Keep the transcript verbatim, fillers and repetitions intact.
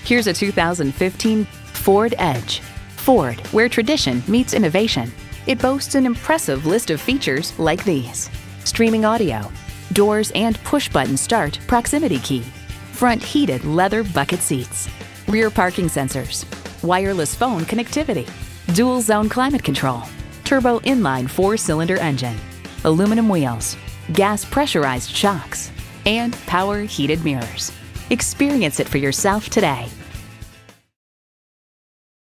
Here's a two thousand fifteen Ford Edge. Ford, where tradition meets innovation. It boasts an impressive list of features like these: streaming audio, doors and push-button start proximity key, front heated leather bucket seats, rear parking sensors, wireless phone connectivity, dual zone climate control, turbo inline four-cylinder engine, aluminum wheels, gas pressurized shocks, and power heated mirrors. Experience it for yourself today.